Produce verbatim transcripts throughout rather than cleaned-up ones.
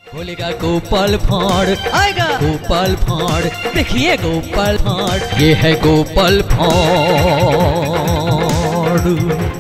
बोलेगा गोपाल भांड़ आएगा, गोपाल भांड़ देखिए गोपाल भांड़, ये है गोपाल भांड़।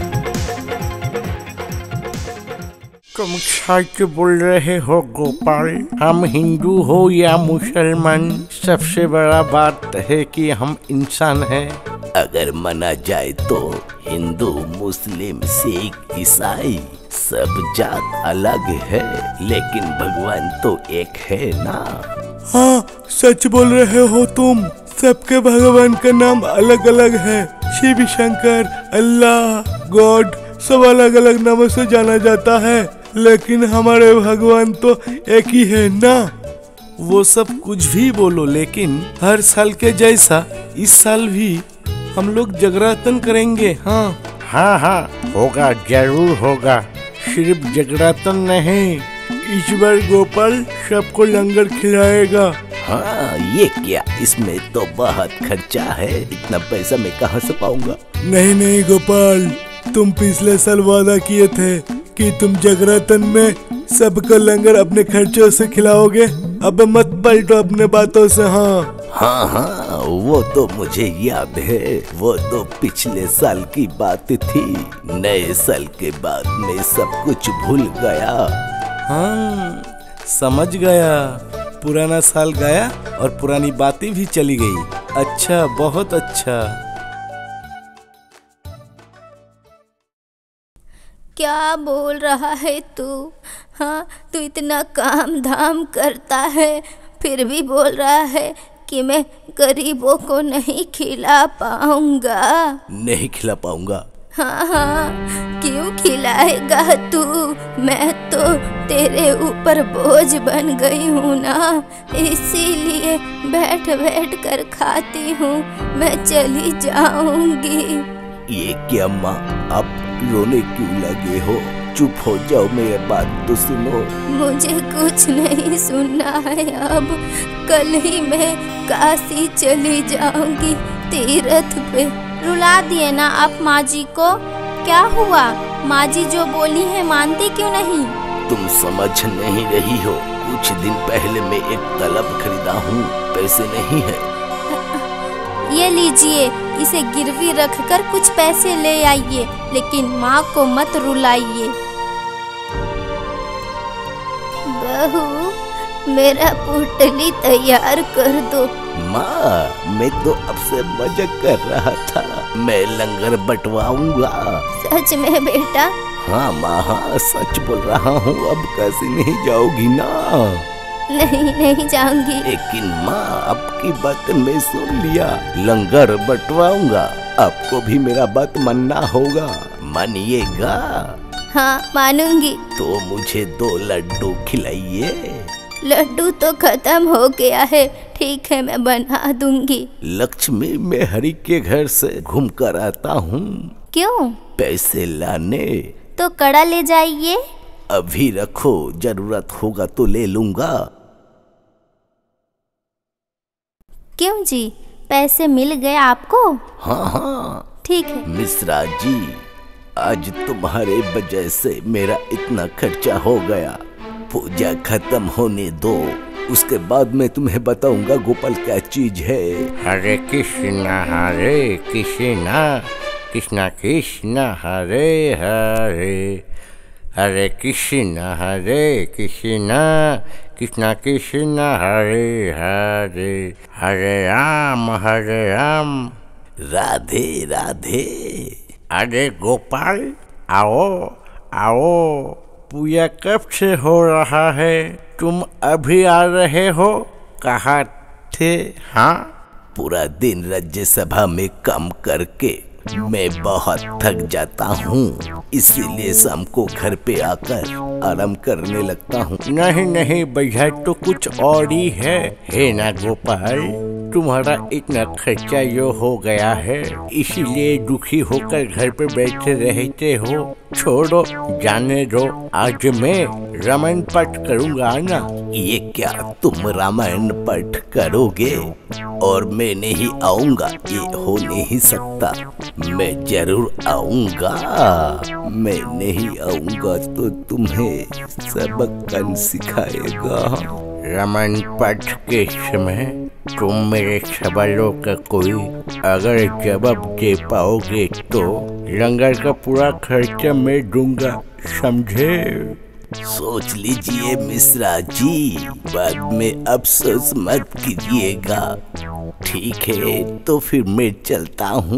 तुम सच बोल रहे हो गोपाल, हम हिंदू हो या मुसलमान, सबसे बड़ा बात है कि हम इंसान हैं। अगर माना जाए तो हिंदू, मुस्लिम, सिख, ईसाई सब जात अलग है, लेकिन भगवान तो एक है ना। हाँ सच बोल रहे हो तुम, सबके भगवान का नाम अलग अलग है। शिव, शंकर, अल्लाह, गॉड सब अलग अलग नामों से जाना जाता है, लेकिन हमारे भगवान तो एक ही है ना। वो सब कुछ भी बोलो, लेकिन हर साल के जैसा इस साल भी हम लोग जगरातन करेंगे। हाँ हाँ हाँ होगा, जरूर होगा। सिर्फ जगरातन नहीं, इस बार गोपाल सबको लंगर खिलाएगा। हाँ ये क्या, इसमें तो बहुत खर्चा है, इतना पैसा मैं कहाँ से पाऊंगा। नहीं नहीं गोपाल, तुम पिछले साल वादा किए थे कि तुम जगरातन में सबको लंगर अपने खर्चों से खिलाओगे। अब मत पलटो अपने बातों से। हाँ हाँ हाँ वो तो मुझे याद है, वो तो पिछले साल की बात थी। नए साल के बाद मैं सब कुछ भूल गया। हाँ समझ गया, पुराना साल गया और पुरानी बातें भी चली गई। अच्छा, बहुत अच्छा। क्या बोल रहा है तू? हाँ तू इतना काम धाम करता है, फिर भी बोल रहा है कि मैं गरीबों को नहीं खिला पाऊंगा। नहीं खिला पाऊंगा? हाँ हाँ क्यों खिलाएगा तू? मैं तो तेरे ऊपर बोझ बन गई हूँ ना, इसीलिए बैठ बैठ कर खाती हूँ। मैं चली जाऊंगी। ये क्या माँ, आप रोने क्यों लगे हो? चुप हो जाओ, मेरी बात तो सुनो। मुझे कुछ नहीं सुनना है अब। कल ही मैं काशी चली जाऊंगी तीर्थ पे। रुला दिए ना आप माँ जी को, क्या हुआ? माँ जी जो बोली है मानती क्यों नहीं? तुम समझ नहीं रही हो, कुछ दिन पहले मैं एक तलब खरीदा हूँ, पैसे नहीं है। ये लीजिए, इसे गिरवी रखकर कुछ पैसे ले आइए, लेकिन माँ को मत रुलाइए। बहू मेरा पोटली तैयार कर दो। माँ मैं तो अब से मजाक कर रहा था, मैं लंगर बंटवाऊंगा। सच में बेटा? हाँ माँ हाँ सच बोल रहा हूँ। अब कैसे नहीं जाओगी ना? नहीं नहीं जाऊंगी। लेकिन माँ आपकी बात मैं सुन लिया, लंगर बंटवाऊंगा, आपको भी मेरा बात मानना होगा, मानिएगा? हाँ मानूंगी। तो मुझे दो लड्डू खिलाइए। लड्डू तो खत्म हो गया है, ठीक है मैं बना दूंगी। लक्ष्मी मैं हरि के घर से घूम कर आता हूँ। क्यों? पैसे लाने। तो कड़ा ले जाइए। अभी रखो, जरूरत होगा तो ले लूंगा। क्यों जी, पैसे मिल गए आपको? हाँ हाँ ठीक है। मिश्रा जी, आज तुम्हारे वजह से मेरा इतना खर्चा हो गया। पूजा खत्म होने दो, उसके बाद मैं तुम्हें बताऊंगा गोपाल क्या चीज है। हरे कृष्णा हरे कृष्णा कृष्णा कृष्णा हरे हरे, हरे कृष्णा हरे कृष्णा कृष्णा कृष्णा हरे हरे, हरे राम हरे राम। राधे राधे। अरे गोपाल आओ आओ, पूजा कब से हो रहा है? तुम अभी आ रहे हो? कहाँ थे? हाँ पूरा दिन राज्यसभा में काम करके मैं बहुत थक जाता हूँ, इसीलिए शाम को घर पे आकर आराम करने लगता हूँ। नहीं नहीं भैया, तो कुछ और ही है, है ना गोपाल? तुम्हारा इतना खर्चा जो हो गया है इसीलिए दुखी होकर घर पे बैठे रहते हो। छोड़ो, जाने दो, आज मैं रामायण पाठ करूँगा ना। ये क्या तुम रामायण पाठ करोगे और मैं नहीं आऊँगा? ये हो नहीं सकता। मैं जरूर आऊँगा। मैं नहीं आऊँगा तो तुम्हें सबक कौन सिखाएगा? रामायण पाठ के समय तुम मेरे सवालों का कोई अगर जवाब दे पाओगे तो लंगर का पूरा खर्चा मैं दूंगा, समझे? सोच लीजिए मिश्रा जी, बाद में अफसोस मत कीजिएगा। ठीक है, तो फिर मैं चलता हूँ।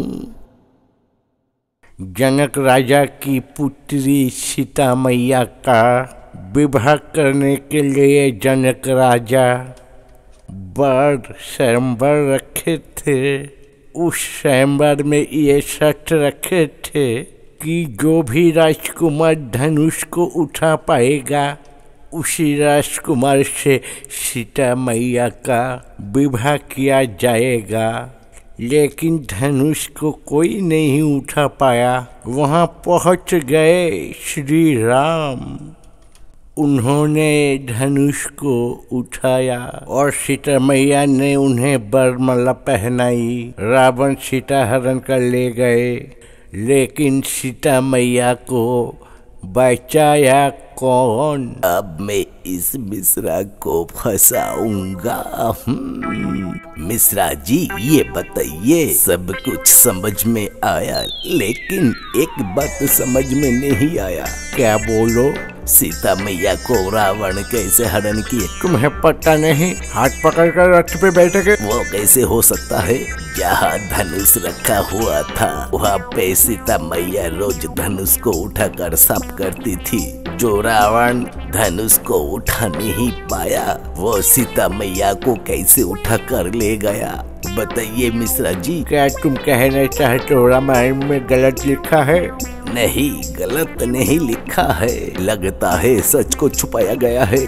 जनक राजा की पुत्री सीता मैया का विवाह करने के लिए जनक राजा बड़ स्वयंवर रखे थे। उस स्वयंवर में ये शर्त रखे थे कि जो भी राजकुमार धनुष को उठा पाएगा उसी राजकुमार से सीता मैया का विवाह किया जाएगा। लेकिन धनुष को कोई नहीं उठा पाया। वहाँ पहुँच गए श्री राम। उन्होंने धनुष को उठाया और सीता मैया ने उन्हें वरमाला पहनाई। रावण सीता हरण कर ले गए, लेकिन सीता मैया को बचाया कौन? अब मैं इस मिश्रा को फंसाऊंगा। मिश्रा जी, ये बताइए, सब कुछ समझ में आया, लेकिन एक बात समझ में नहीं आया। क्या? बोलो। सीता मैया को रावण कैसे हरण किए? तुम्हें पता नहीं? हाथ पकड़कर रथ पे बैठे के। वो कैसे हो सकता है? जहाँ धनुष रखा हुआ था वहाँ पे सीता मैया रोज धनुष को उठाकर साफ करती थी। जो रावण धनुष को उठा नहीं पाया वो सीता मैया को कैसे उठा कर ले गया? बताइए मिश्रा जी। क्या तुम कहना चाहते हो रामायण में गलत लिखा है? नहीं, गलत नहीं लिखा है। लगता है सच को छुपाया गया है।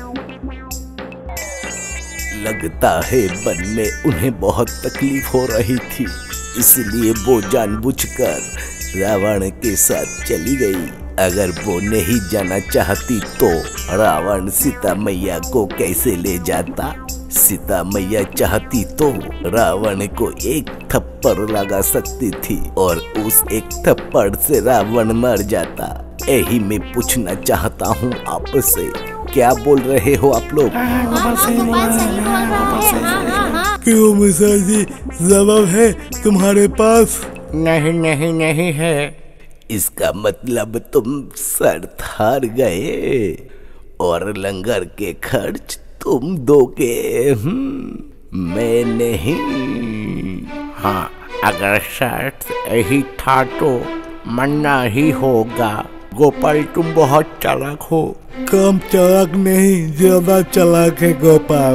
लगता है वन में उन्हें बहुत तकलीफ हो रही थी, इसलिए वो जानबूझकर रावण के साथ चली गई। अगर वो नहीं जाना चाहती तो रावण सीता मैया को कैसे ले जाता? सीता मैया चाहती तो रावण को एक थप्पड़ लगा सकती थी और उस एक थप्पड़ से रावण मर जाता। यही मैं पूछना चाहता हूँ आपसे। क्या बोल रहे हो आप लोग? क्यों मिश्रा जी, जवाब है तुम्हारे पास? नहीं नहीं नहीं है। इसका मतलब तुम शर्त हार गए और लंगर के खर्च तुम दोगे। मैं नहीं। हाँ, अगर शर्त यही था तो मानना ही होगा। गोपाल, तुम बहुत चालाक हो। कम चालाक नहीं, ज्यादा चालाक है गोपाल।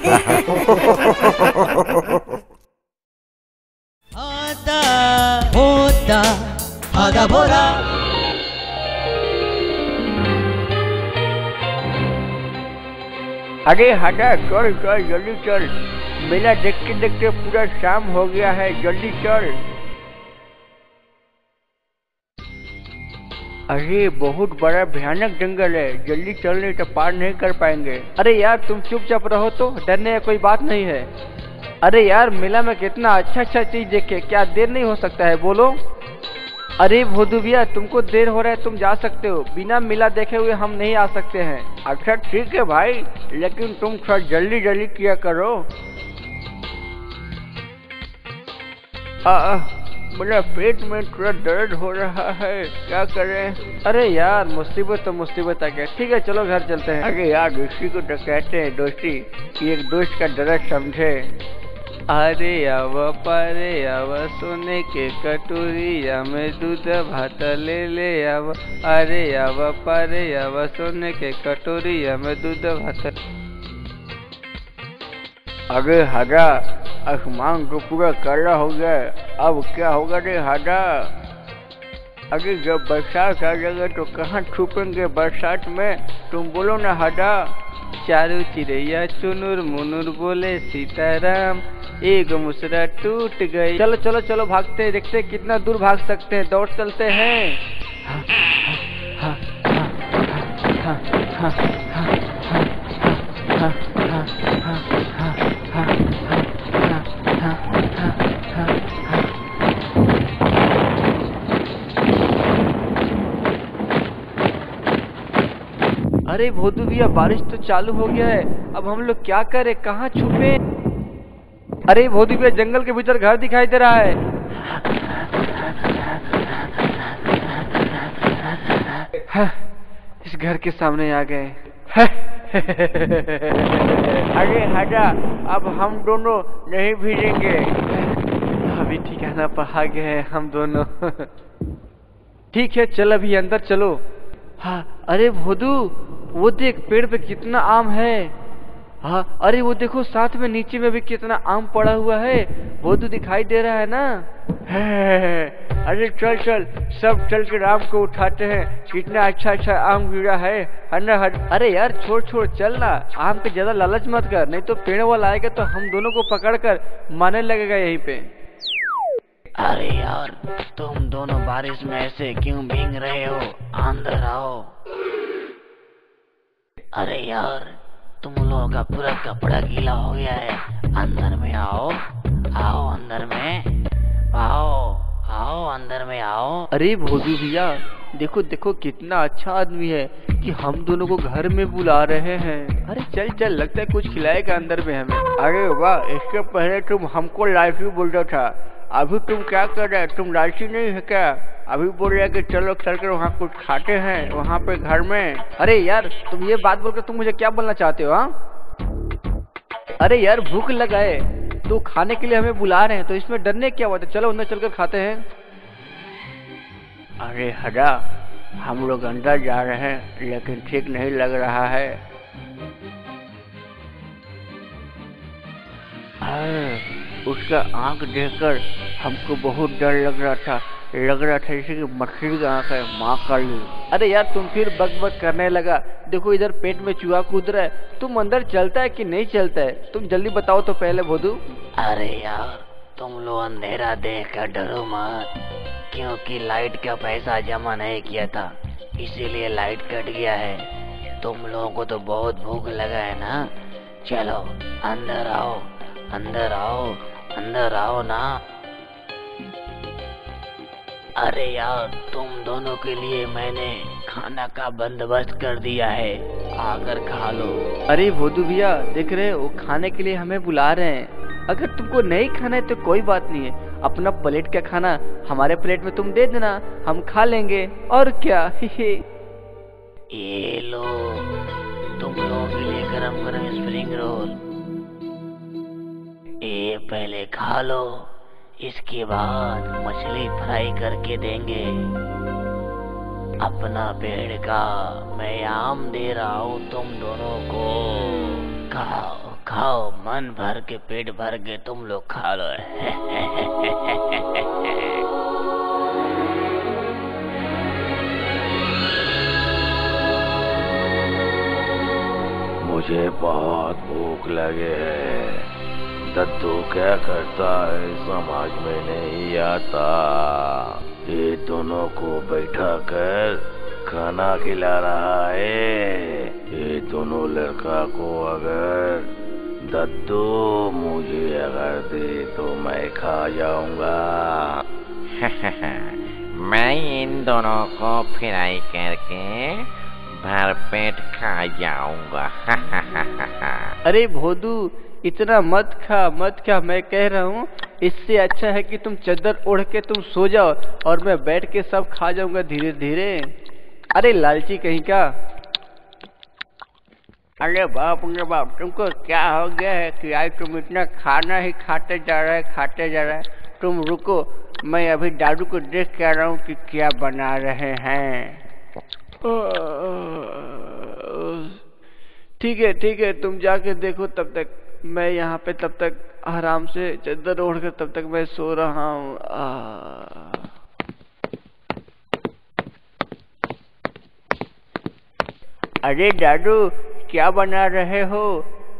आधा होता आधा बोरा। अरे हटा, चल चल जल्दी चल। मेला देखते देखते पूरा शाम हो गया है, जल्दी चल। अरे बहुत बड़ा भयानक जंगल है, जल्दी चल नहीं तो पार नहीं कर पाएंगे। अरे यार तुम चुपचाप रहो तो, डरने का कोई बात नहीं है। अरे यार मेला में कितना अच्छा अच्छा चीज देखे, क्या देर नहीं हो सकता है? बोलो। अरे भोदू भैया, तुमको देर हो रहा है, तुम जा सकते हो। बिना मेला देखे हुए हम नहीं आ सकते हैं। अच्छा ठीक है भाई, लेकिन तुम थोड़ा जल्दी जल्दी किया करो। आ, मेरा पेट में थोड़ा दर्द हो रहा है, क्या करें? अरे यार मुसीबत तो मुसीबत आ गया। ठीक है चलो घर चलते हैं। अरे यार दोस्ती को तो कहते हैं दोस्ती, कि एक दोस्त का दर्द समझे। अरे आव पारे आव सोने के कटोरिया में दूध भात ले ले आव। अरे आव पारे आव सोने के कटोरिया में दूध भात। अरे हाजा, आसमान तो पूरा काला हो गया, अब क्या होगा रे हाजा? अरे जब बरसात आ जाएगा तो कहाँ छुपेंगे बरसात में? तुम बोलो ना हाजा। चारू चिड़ैया चुनुर मुनुर बोले सीताराम, एक मुसरा टूट गई। चलो चलो चलो भागते हैं, देखते हैं कितना दूर भाग सकते हैं, दौड़ चलते हैं। हाँ, हाँ, हाँ, हाँ, हाँ, हाँ, हाँ, हाँ, हाँ, हाँ, हाँ, हाँ, हाँ, हाँ। अरे भोदू भैया, बारिश तो चालू हो गया है, अब हम लोग क्या करें, कहाँ छुपे? अरे भोदू भैया, जंगल के भीतर घर दिखाई दे रहा है। हाँ, इस घर के सामने आ गए। अरे हटा, अब हम दोनों नहीं भीगेंगे। अभी ठिकाना पर आ गए हैं हम दोनों। ठीक है, चल अभी अंदर चलो। हाँ, अरे भोदू, वो देख पेड़ पे कितना आम है। हाँ, अरे वो देखो साथ में नीचे में भी कितना आम पड़ा हुआ है। भोदू दिखाई दे रहा है ना? है, अरे चल चल, सब चल के आम को उठाते हैं, कितना अच्छा अच्छा आम गिरा है। अरे यार छोड़ छोड़, चल ना, आम पे ज्यादा लालच मत कर, नहीं तो पेड़ वाला आएगा तो हम दोनों को पकड़ कर मारने लगेगा यहीं पे। अरे यार, तुम दोनों बारिश में ऐसे क्यों भीग रहे हो? अंदर आओ। अरे यार, तुम लोगों का पूरा कपड़ा गीला हो गया है, अंदर में आओ, आओ अंदर में, आओ आओ अंदर में आओ। अरे भोदू भैया, देखो देखो कितना अच्छा आदमी है कि हम दोनों को घर में बुला रहे हैं। अरे चल चल, लगता है कुछ खिलाएगा अंदर में हमें। अरे वाह, इसके पहले तुम हमको लालची बोल रहा था, अभी तुम क्या कर रहे? तुम लालची नहीं है क्या? अभी बोल रहे कि चलो चल कर वहाँ कुछ खाते हैं, वहाँ पे घर में। अरे यार, तुम ये बात बोलकर तुम मुझे क्या बोलना चाहते हो? हाँ, अरे यार, भूख लगा है तो खाने के लिए हमें बुला रहे हैं, तो इसमें डरने क्या बात है, चलो अंदर चलकर खाते हैं। अरे हटा, हम लोग अंदर जा रहे हैं, लेकिन ठीक नहीं लग रहा है। उसका आंख देखकर हमको बहुत डर लग रहा था, लग रहा था जैसे कि मछली का आंख है, माँ काली। अरे यार, तुम फिर बक बक करने लगा। देखो इधर पेट में चूहा कूद रहा है, तुम अंदर चलता है कि नहीं चलता है? तुम जल्दी बताओ तो पहले भोदू। अरे यार, तुम लोग अंधेरा देख कर डरो मत, क्योंकि लाइट का पैसा जमा नहीं किया था, इसीलिए लाइट कट गया है। तुम लोगों को तो बहुत भूख लगा है ना, चलो अंदर आओ, अंदर आओ, अंदर आओ ना। अरे यार, तुम दोनों के लिए मैंने खाना का बंदोबस्त कर दिया है, आकर खा लो। अरे भोदू भैया, देख रहे हो खाने के लिए हमें बुला रहे हैं। अगर तुमको नहीं खाना है तो कोई बात नहीं है, अपना प्लेट का खाना हमारे प्लेट में तुम दे देना, हम खा लेंगे, और क्या। ये लो, तुम लोगों के लिए गरम गरम स्प्रिंग रोल, ये पहले खा लो, इसके बाद मछली फ्राई करके देंगे। अपना पेड़ का मैं आम दे रहा हूँ तुम दोनों को, खाओ खाओ, मन भर के, पेट भर के तुम लोग खा लो। मुझे बहुत भूख लगे है, दद्दू क्या करता है समझ में नहीं आता। ये दोनों को बैठा कर खाना खिला रहा है। ये दोनों लड़का को अगर दद्दू मुझे अगर दे तो मैं खा जाऊंगा। मैं इन दोनों को फ्राई करके भर पेट खा जाऊंगा। अरे भोदू, इतना मत खा मत खा, मैं कह रहा हूँ इससे अच्छा है कि तुम चादर ओढ़ के तुम सो जाओ और मैं बैठ के सब खा जाऊंगा धीरे धीरे। अरे लालची कहीं का। अरे बाप रे बाप, तुमको क्या हो गया है कि आज तुम इतना खाना ही खाते जा रहे खाते जा रहे तुम रुको, मैं अभी दादू को देख के आ रहा हूँ कि क्या बना रहे हैं। ठीक है ठीक है, तुम जाके देखो, तब तक मैं यहाँ पे तब तक आराम से चादर ओढ़ कर तब तक मैं सो रहा हूँ। अरे दादू, क्या बना रहे हो?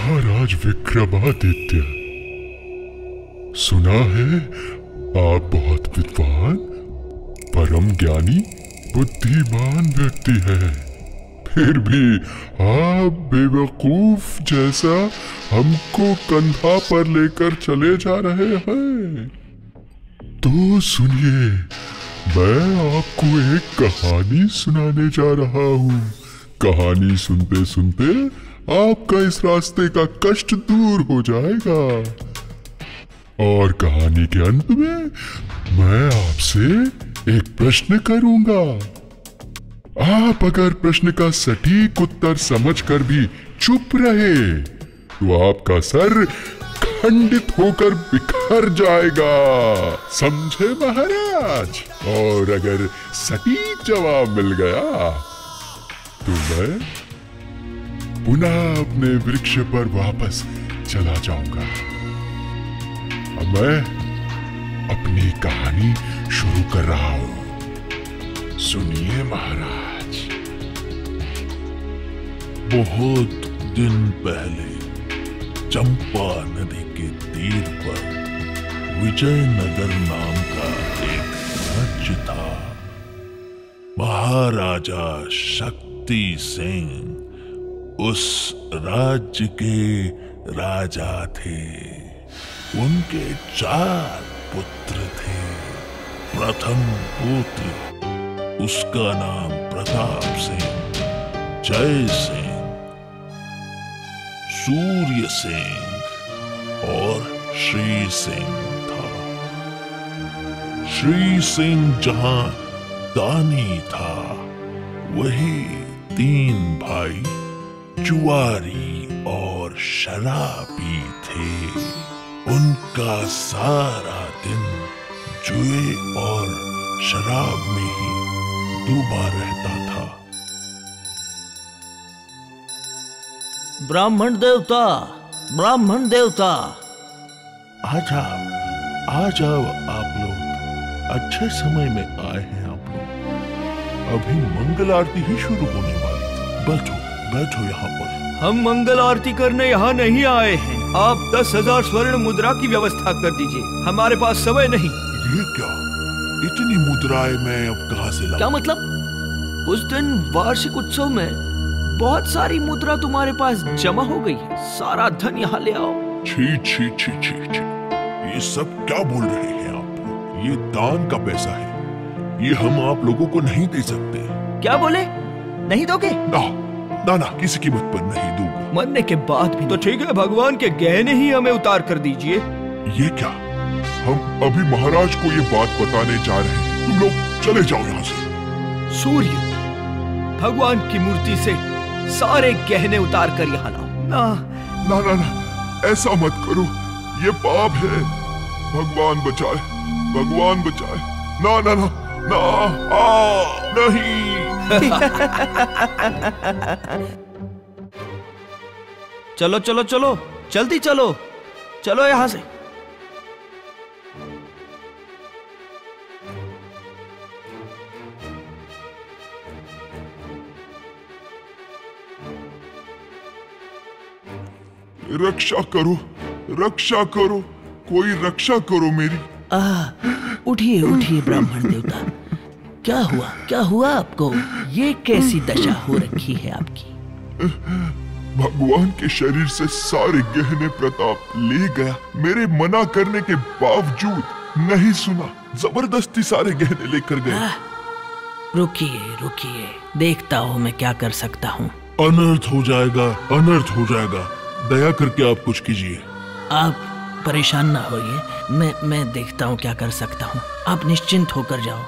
महाराज विक्रमादित्य, सुना है आप बहुत विद्वान, परम ज्ञानी, बुद्धिमान व्यक्ति है, फिर भी आप बेवकूफ जैसा हमको कंधा पर लेकर चले जा रहे हैं। तो सुनिए, मैं आपको एक कहानी सुनाने जा रहा हूँ। कहानी सुनते सुनते आपका इस रास्ते का कष्ट दूर हो जाएगा। और कहानी के अंत में मैं आपसे एक प्रश्न करूंगा। आप अगर प्रश्न का सटीक उत्तर समझकर भी चुप रहे तो आपका सर खंडित होकर बिखर जाएगा, समझे महाराज? और अगर सटीक जवाब मिल गया तो मैं पुनः अपने वृक्ष पर वापस चला जाऊंगा। अब मैं अपनी कहानी शुरू कर रहा हूं। सुनिए महाराज। बहुत दिन पहले चंपा नदी के तीर पर विजयनगर नाम का एक राज्य था। महाराजा शक्ति सिंह उस राज्य के राजा थे। उनके चार पुत्र थे। प्रथम पुत्र, उसका नाम प्रताप सिंह, जय सिंह, सूर्य सिंह और श्री सिंह था। श्री सिंह जहां दानी था, वही तीन भाई जुआरी और शराबी थे। उनका सारा दिन जुए और शराब में ही डूबा रहता था। ब्राह्मण देवता, ब्राह्मण देवता, आ जाओ, आ जाओ आप लोग, अच्छे समय में आए हैं आप लोग। अभी मंगल आरती ही शुरू होने वाली थी। बैठो, बैठो यहाँ पर। हम मंगल आरती करने यहाँ नहीं आए हैं। आप दस हजार स्वर्ण मुद्रा की व्यवस्था कर दीजिए, हमारे पास समय नहीं। ये क्या, इतनी मुद्राएं मैं अब कहाँ से लाऊं? क्या मतलब? उस दिन वार्षिक उत्सव में बहुत सारी मुद्रा तुम्हारे पास जमा हो गई है, सारा धन यहाँ ले आओ। छी छी छी छी छी, ये सब क्या बोल रहे हैं आप लोग? ये दान का पैसा है, ये हम आप लोगों को नहीं दे सकते। क्या बोले? नहीं दोगे? ना ना ना, किसी कीमत पर नहीं दूंगा। मरने के बाद भी तो ठीक है, भगवान के गहने ही हमें उतार कर दीजिए। ये क्या, हम अभी महाराज को ये बात बताने जा रहे हैं, तुम लोग चले जाओ यहाँ से। सूर्य, भगवान की मूर्ति से सारे गहने उतार कर यहाँ लाओ। ना ना ना ना, ऐसा मत करो, ये पाप है। भगवान बचाए, भगवान बचाए। ना ना ना ना, आ, नहीं। चलो चलो चलो, जल्दी चलो, चलो यहां से। रक्षा करो, रक्षा करो, कोई रक्षा करो मेरी। आ, उठिए उठिए ब्राह्मण देवता, क्या हुआ, क्या हुआ आपको? ये कैसी दशा हो रखी है आपकी? भगवान के शरीर से सारे गहने प्रताप ले गया। मेरे मना करने के बावजूद नहीं सुना, जबरदस्ती सारे गहने लेकर गए। रुकिए रुकिए, देखता हूँ मैं क्या कर सकता हूँ। अनर्थ हो जाएगा, अनर्थ हो जाएगा, दया करके आप कुछ कीजिए। आप परेशान ना होइए, मैं मैं देखता हूँ क्या कर सकता हूँ। आप निश्चिंत होकर जाओ।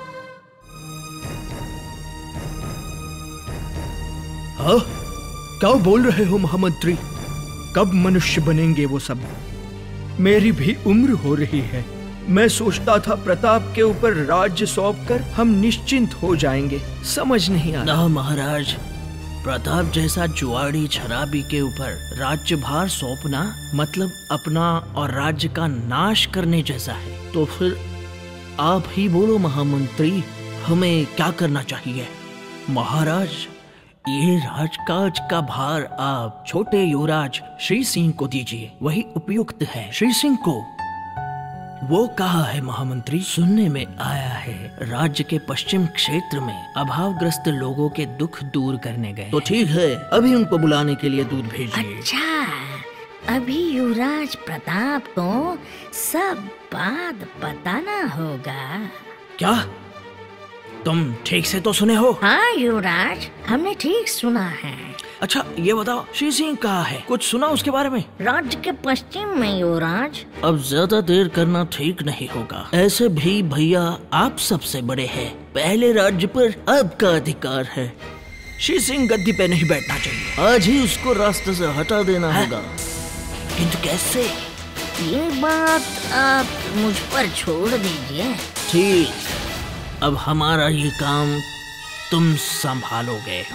हाँ, क्या बोल रहे हो महामंत्री? कब मनुष्य बनेंगे वो सब? मेरी भी उम्र हो रही है। मैं सोचता था प्रताप के ऊपर राज्य सौंपकर हम निश्चिंत हो जाएंगे। समझ नहीं आता। ना महाराज, प्रताप जैसा जुआड़ी शराबी के ऊपर राज्यभार सौंपना मतलब अपना और राज्य का नाश करने जैसा है। तो फिर आप ही बोलो महामंत्री, हमें क्या करना चाहिए? महाराज, ये राजकाज का भार आप छोटे युवराज श्री सिंह को दीजिए, वही उपयुक्त है। श्री सिंह को। वो कहा है महामंत्री? सुनने में आया है राज्य के पश्चिम क्षेत्र में अभावग्रस्त लोगों के दुख दूर करने गए। तो ठीक है, अभी उनको बुलाने के लिए दूध भेजिए। अच्छा, अभी युवराज प्रताप को सब बात बताना होगा। क्या तुम ठीक से तो सुने हो? हाँ युवराज, हमने ठीक सुना है। अच्छा ये बताओ, श्री सिंह कहाँ है? कुछ सुना उसके बारे में? राज्य के पश्चिम में युवराज। अब ज्यादा देर करना ठीक नहीं होगा। ऐसे भी भैया आप सबसे बड़े हैं, पहले राज्य पर आपका अधिकार है। श्री सिंह गद्दी पे नहीं बैठना चाहिए, आज ही उसको रास्ते से हटा देना होगा। किंतु कैसे? ये बात आप मुझ पर छोड़ दीजिए। ठीक, अब हमारा ये काम तुम संभालोगे।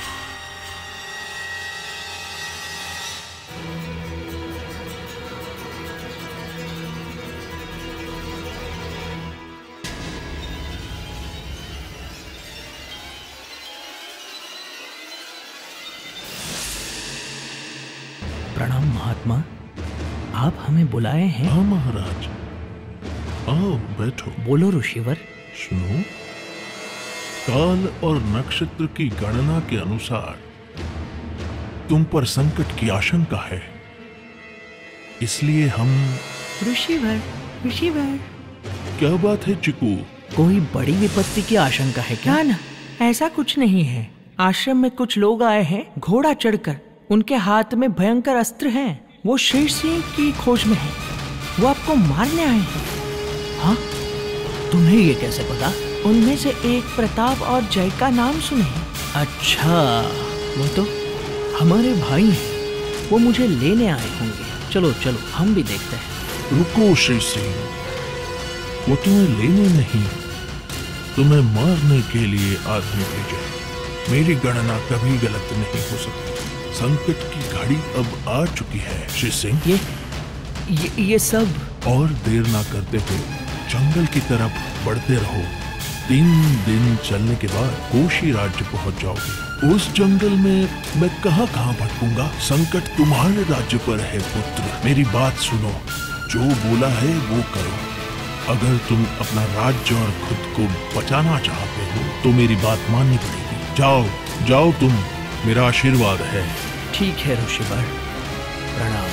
प्रणाम महात्मा, आप हमें बुलाए हैं? हाँ महाराज, आओ बैठो। बोलो ऋषिवर। सुनो, काल और नक्षत्र की गणना के अनुसार तुम पर संकट की आशंका है, इसलिए हम। ऋषिवर, ऋषिवर। क्या बात है चिकू? कोई बड़ी विपत्ति की आशंका है क्या? ना, ऐसा कुछ नहीं है। आश्रम में कुछ लोग आए हैं घोड़ा चढ़कर, उनके हाथ में भयंकर अस्त्र हैं। वो शेर सिंह की खोज में हैं। वो आपको मारने आए हैं। हाँ, तुम्हें ये कैसे पता? उनमें से एक प्रताप और जय का नाम सुने। अच्छा, वो तो हमारे भाई हैं, वो मुझे लेने आए होंगे। चलो चलो हम भी देखते हैं। रुको श्री सिंह, वो तुम्हें लेने नहीं, तुम्हें मारने के लिए आदमी भेजे। मेरी गणना कभी गलत नहीं हो सकती। संकट की घड़ी अब आ चुकी है श्री सिंह। ये, ये ये सब। और देर ना करते हुए जंगल की तरफ बढ़ते रहो। तीन दिन चलने के बाद कोशी राज्य पहुंच जाओगे। उस जंगल में मैं कहां कहां भटकूंगा। संकट तुम्हारे राज्य पर है पुत्र। मेरी बात सुनो, जो बोला है वो करो। अगर तुम अपना राज्य और खुद को बचाना चाहते हो तो मेरी बात माननी पड़ेगी। जाओ जाओ, तुम, मेरा आशीर्वाद है। ठीक है ऋषिवर, प्रणाम।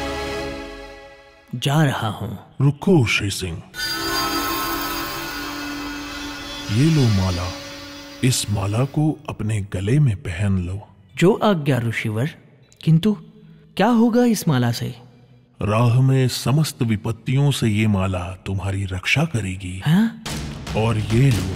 जा रहा हूँ। रुको श्री सिंह, ये लो माला। इस माला को अपने गले में पहन लो। जो आज्ञा ऋषिवर। किंतु क्या होगा इस माला से? राह में समस्त विपत्तियों से ये माला तुम्हारी रक्षा करेगी। हाँ? और ये लो,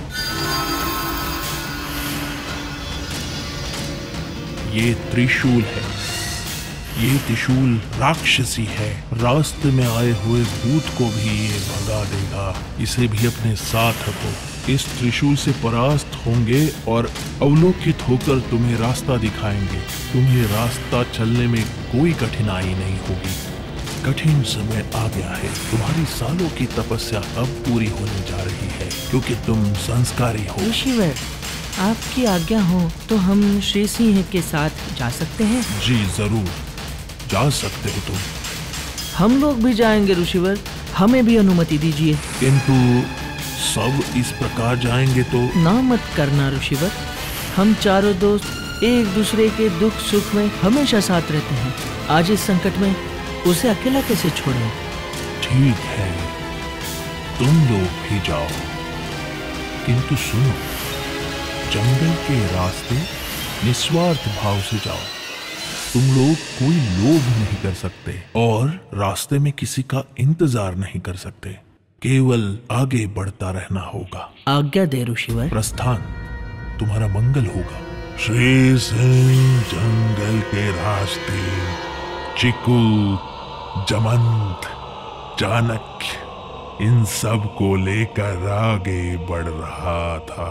ये त्रिशूल है। ये त्रिशूल राक्षसी है, रास्ते में आए हुए भूत को भी ये भगा देगा। इसे भी अपने साथ रखो। इस त्रिशूल से परास्त होंगे और अवलोकित होकर तुम्हें रास्ता दिखाएंगे। तुम्हें रास्ता चलने में कोई कठिनाई नहीं होगी। कठिन समय आ गया है। तुम्हारी सालों की तपस्या अब पूरी होने जा रही है, क्योंकि तुम संस्कारी हो। ऋषिवर, आपकी आज्ञा हो तो हम श्री सिंह के साथ जा सकते हैं? जी जरूर, जा सकते हो तुम। हम लोग भी जाएंगे ऋषिवर, हमें भी अनुमति दीजिए। किंतु सब इस प्रकार जाएंगे तो? ना मत करना ऋषिवर, हम चारों दोस्त एक दूसरे के दुख सुख में हमेशा साथ रहते हैं। आज इस संकट में उसे अकेला कैसे छोड़ें? ठीक है, तुम लोग भी जाओ, किंतु सुनो, जंगल के रास्ते निस्वार्थ भाव से जाओ। तुम लोग कोई लोभ नहीं कर सकते और रास्ते में किसी का इंतजार नहीं कर सकते। केवल आगे बढ़ता रहना होगा। आज्ञा दे ऋषिवर। प्रस्थान, तुम्हारा मंगल होगा। श्री सिंह जंगल के रास्ते चिकू, जमंत, चाणक्य इन सब को लेकर आगे बढ़ रहा था।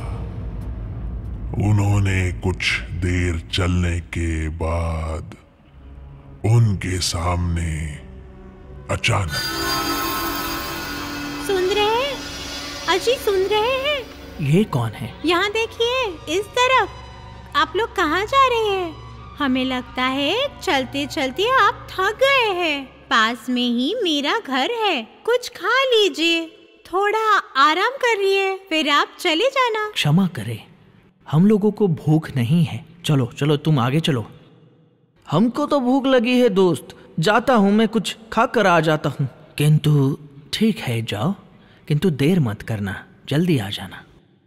उन्होंने कुछ देर चलने के बाद उनके सामने अचानक। सुन रहे हैं? अजी सुन रहे हैं? ये कौन है? यहाँ देखिए, इस तरफ आप लोग कहाँ जा रहे हैं? हमें लगता है चलते चलते आप थक गए हैं। पास में ही मेरा घर है, कुछ खा लीजिए, थोड़ा आराम करिए, फिर आप चले जाना। क्षमा करें, हम लोगों को भूख नहीं है। चलो चलो तुम आगे चलो। हमको तो भूख लगी है दोस्त, जाता हूँ मैं, कुछ खा कर आ जाता हूँ। किंतु ठीक है जाओ, किंतु देर मत करना, जल्दी आ जाना।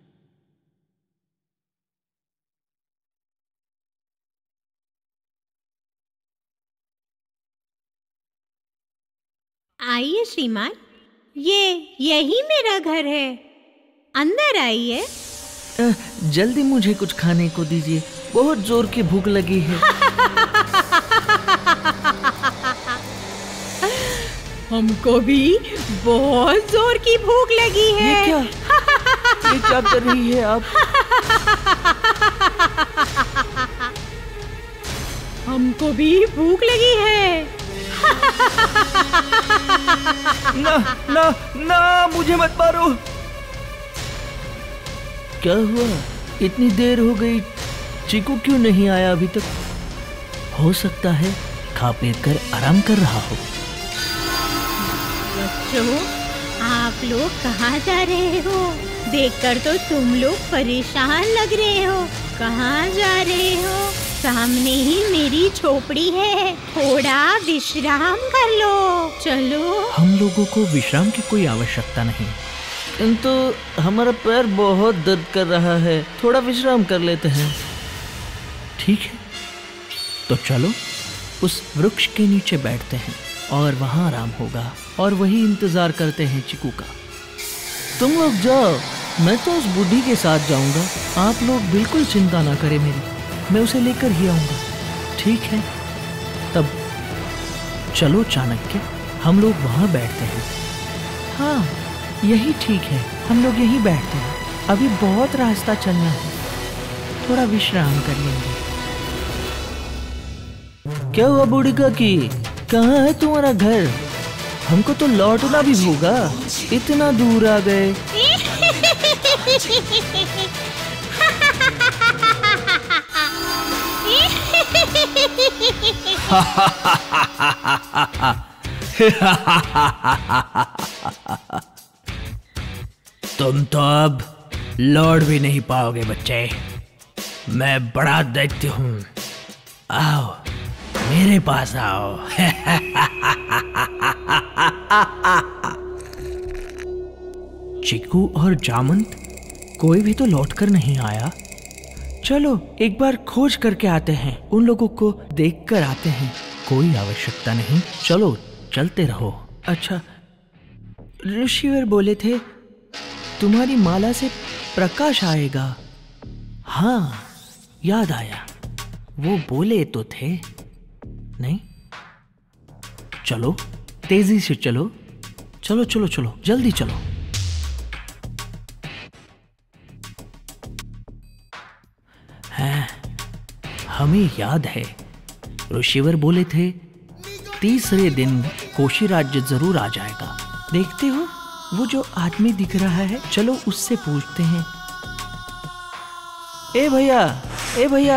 आइए श्रीमान, ये यही मेरा घर है, अंदर आइए। जल्दी मुझे कुछ खाने को दीजिए, बहुत जोर की भूख लगी है। हमको भी बहुत जोर की भूख लगी है। ये क्या ये क्या कर रही है आप? हमको भी भूख लगी है। ना ना ना, मुझे मत मारो। क्या हुआ, इतनी देर हो गई, चीकू क्यों नहीं आया अभी तक? हो सकता है खा पी कर आराम कर रहा हो। बच्चों, आप लोग कहाँ जा रहे हो? देखकर तो तुम लोग परेशान लग रहे हो। कहाँ जा रहे हो? सामने ही मेरी झोपड़ी है, थोड़ा विश्राम कर लो। चलो। हम लोगों को विश्राम की कोई आवश्यकता नहीं, किंतु हमारा पैर बहुत दर्द कर रहा है, थोड़ा विश्राम कर लेते हैं। ठीक है, तो चलो उस वृक्ष के नीचे बैठते हैं और वहाँ आराम होगा, और वही इंतजार करते हैं चीकू का। तुम लोग जाओ, मैं तो उस बूढ़ी के साथ जाऊंगा। आप लोग बिल्कुल चिंता ना करें मेरी, मैं उसे लेकर ही आऊंगा। ठीक है, तब चलो चाणक्य, हम लोग वहाँ बैठते हैं। हाँ, यही ठीक है, हम लोग यहीं बैठते हैं। अभी बहुत रास्ता चलना है, थोड़ा विश्राम कर लेंगे। क्या हुआ बूढ़ी काकी, कहाँ है तुम्हारा घर? हमको तो लौटना भी होगा, इतना दूर आ गए। तुम तो अब लौट भी नहीं पाओगे बच्चे, मैं बड़ा दैत्य हूँ। आओ मेरे पास आओ। चीकू और जामंत, कोई भी तो लौट कर नहीं आया। चलो एक बार खोज करके आते हैं, उन लोगों को देख कर आते हैं। कोई आवश्यकता नहीं, चलो चलते रहो। अच्छा, ऋषिवर बोले थे तुम्हारी माला से प्रकाश आएगा। हाँ, याद आया, वो बोले तो थे। नहीं, चलो तेजी से चलो, चलो चलो चलो जल्दी चलो। हैं, हमें याद है ऋषिवर बोले थे तीसरे दिन कोशी राज्य जरूर आ जाएगा। देखते हो वो जो आदमी दिख रहा है, चलो उससे पूछते हैं। ए भैया, ए भैया।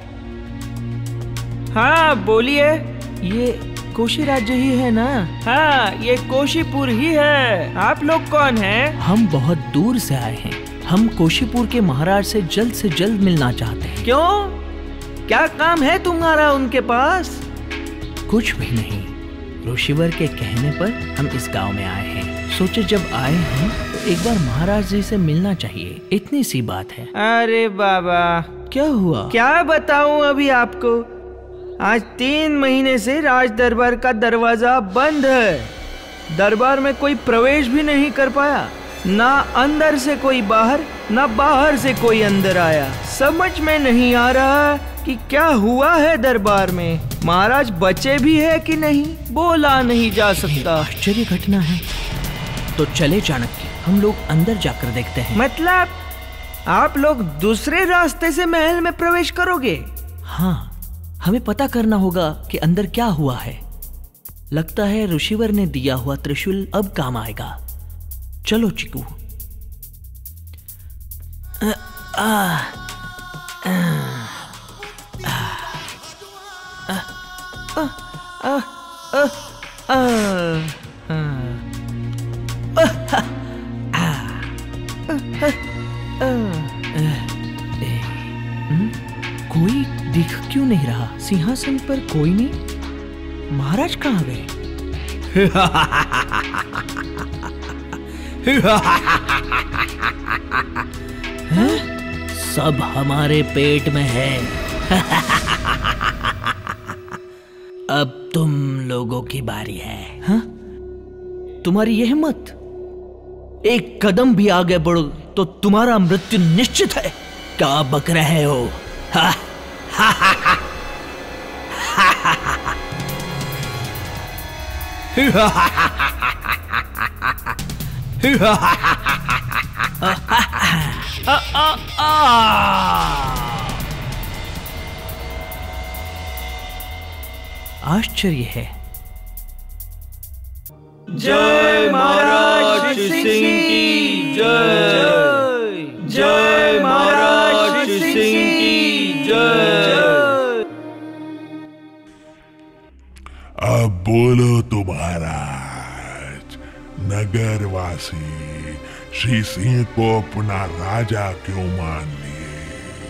हाँ बोलिए। ये कोशी राज्य ही है ना? हाँ, ये कोशीपुर ही है। आप लोग कौन हैं? हम बहुत दूर से आए हैं, हम कोशीपुर के महाराज से जल्द से जल्द मिलना चाहते हैं। क्यों, क्या काम है तुम्हारा उनके पास? कुछ भी नहीं, ऋषिवर के कहने पर हम इस गांव में आए हैं। सोचे जब आए हैं तो एक बार महाराज जी से मिलना चाहिए, इतनी सी बात है। अरे बाबा, क्या हुआ? क्या बताऊं अभी आपको, आज तीन महीने से राज दरबार का दरवाजा बंद है। दरबार में कोई प्रवेश भी नहीं कर पाया, ना अंदर से कोई बाहर, ना बाहर से कोई अंदर आया। समझ में नहीं आ रहा कि क्या हुआ है दरबार में। महाराज बचे भी है कि नहीं, बोला नहीं जा सकता। आश्चर्य घटना है। तो चले चाणक्य, हम लोग अंदर जाकर देखते हैं। मतलब आप लोग दूसरे रास्ते से महल में प्रवेश करोगे? हाँ, हमें पता करना होगा कि अंदर क्या हुआ है। लगता है ऋषिवर ने दिया हुआ त्रिशूल अब काम आएगा। चलो चिकू। आ, आ, आ, आ, आ, आ, आ, आ, आ, कोई दिख क्यों नहीं रहा? सिंहासन पर कोई नहीं। महाराज कहाँ गए? सब हमारे पेट में है। अब तुम लोगों की बारी है। हाँ? तुम्हारी यह हिम्मत? एक कदम भी आगे बढ़ो तो तुम्हारा मृत्यु निश्चित है। क्या बक रहे हो? हा, हा, हा, हा, आश्चर्य है। जय महाराज सिंह की जय। जय महाराज सिंह की जय। अब बोलो तो महाराज, नगरवासी श्री सिंह को अपना राजा क्यों मान लिए?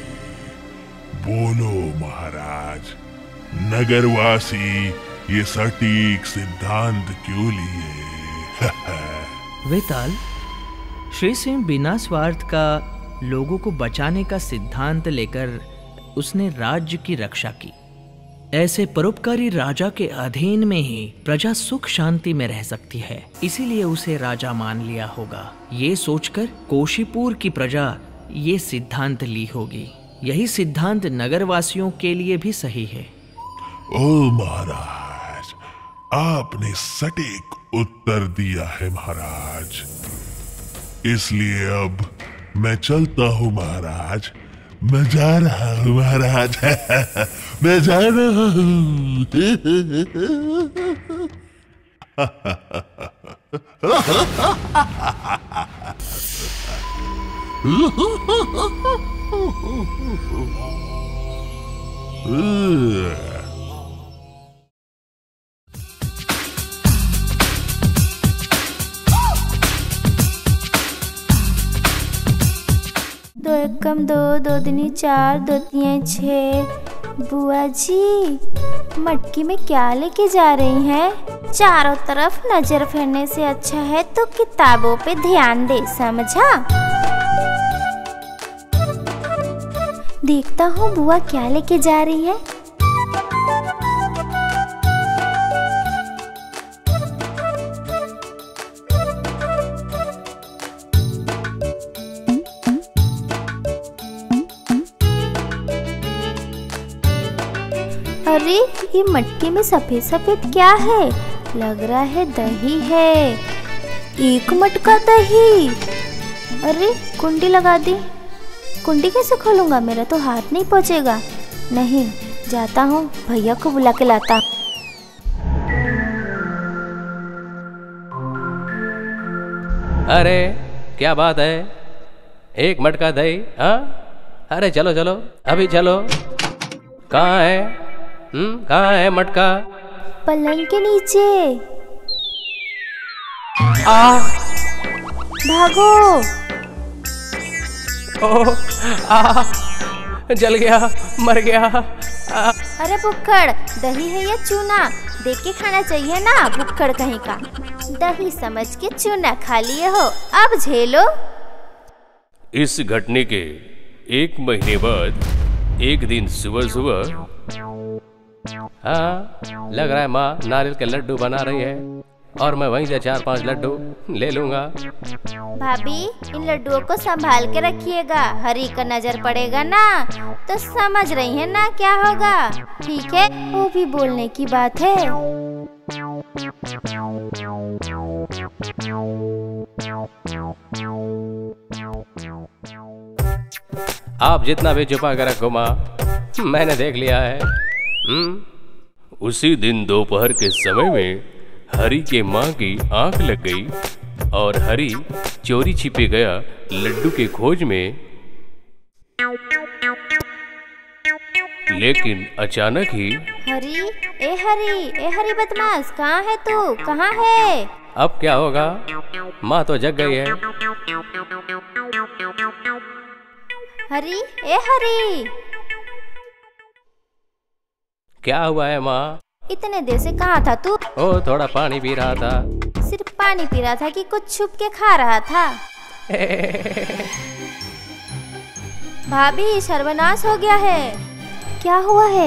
बोलो महाराज, नगरवासी ये सटीक सिद्धांत क्यों लिए? वेताल, श्री सिंह बिना स्वार्थ का लोगों को बचाने का सिद्धांत लेकर उसने राज्य की रक्षा की। ऐसे परोपकारी राजा के अधीन में ही प्रजा सुख शांति में रह सकती है, इसीलिए उसे राजा मान लिया होगा। ये सोचकर कोशीपुर की प्रजा ये सिद्धांत ली होगी। यही सिद्धांत नगरवासियों के लिए भी सही है। ओ महाराज, आपने सटीक उत्तर दिया है महाराज। इसलिए अब मैं चलता हूँ महाराज। मैं जा रहा हूँ महाराज। मैं जा रहा हूँ। दो एकम दो, दो दूनी चार, दो तीन छः। बुआ जी, मटकी में क्या लेके जा रही हैं? चारों तरफ नजर फेरने से अच्छा है तो किताबों पे ध्यान दे, समझा? देखता हूँ बुआ क्या लेके जा रही है। अरे ये मटके में सफेद सफेद क्या है? लग रहा है दही है। एक मटका दही। अरे कुंडी लगा दी। कुंडी कैसे खोलूंगा? मेरा तो हाथ नहीं पहुंचेगा। नहीं, जाता हूँ भैया को बुला के लाता। अरे क्या बात है, एक मटका दही? हाँ, अरे चलो चलो अभी चलो। कहाँ है? हम्म कहाँ है मटका? पलंग के नीचे। आ भागो। ओ, आ, जल गया, मर गया। आ, अरे भुक्कड़, दही है या चूना? देख के खाना चाहिए ना, भुक्कड़ कहीं का। दही समझ के चूना खा लिए हो, अब झेलो। इस घटने के एक महीने बाद एक दिन सुबह सुबह, हाँ लग रहा है माँ नारियल के लड्डू बना रही है और मैं वहीं से चार पांच लड्डू ले लूंगा। भाभी, इन लड्डुओं को संभाल के रखिएगा, हरी का नजर पड़ेगा ना तो समझ रही है ना क्या होगा। ठीक है, वो भी बोलने की बात है। आप जितना भी छुपा कर रखो माँ, मैंने देख लिया है। हम्म उसी दिन दोपहर के समय में हरी के माँ की आंख लग गई और हरी चोरी छिपे गया लड्डू के खोज में। लेकिन अचानक ही हरी, ए हरी, ए हरी बदमाश, कहाँ है तू? कहाँ है? अब क्या होगा? माँ तो जग गई है। हरी, ए हरी, क्या हुआ है माँ? इतने देर से कहाँ था तू? ओ, थोड़ा पानी पी रहा था। सिर्फ पानी पी रहा था कि कुछ छुप के खा रहा था? भाभी, सर्वनाश हो गया है। क्या हुआ है?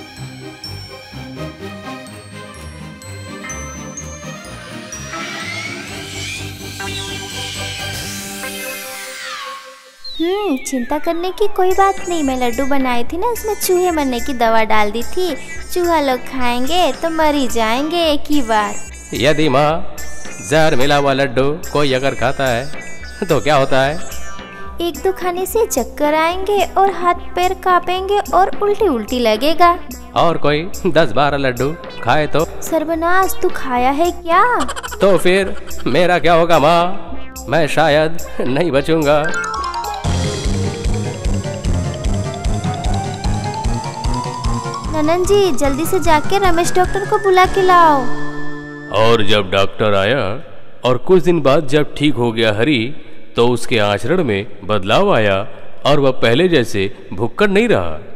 हम्म चिंता करने की कोई बात नहीं। मैं लड्डू बनाई थी ना, उसमें चूहे मरने की दवा डाल दी थी। चूहा लोग खाएंगे तो मर ही जाएंगे एक ही बार। यदि माँ जहर मिला हुआ लड्डू कोई अगर खाता है तो क्या होता है? एक दो खाने से चक्कर आएंगे और हाथ पैर कांपेंगे और उल्टी उल्टी लगेगा। और कोई दस बारह लड्डू खाए तो? सर्वनाश, तू खाया है क्या? तो फिर मेरा क्या होगा माँ? मैं शायद नहीं बचूंगा। ननन जी, जल्दी से जाके रमेश डॉक्टर को बुला के लाओ। और जब डॉक्टर आया और कुछ दिन बाद जब ठीक हो गया हरी, तो उसके आचरण में बदलाव आया और वह पहले जैसे भुक्कड़ नहीं रहा।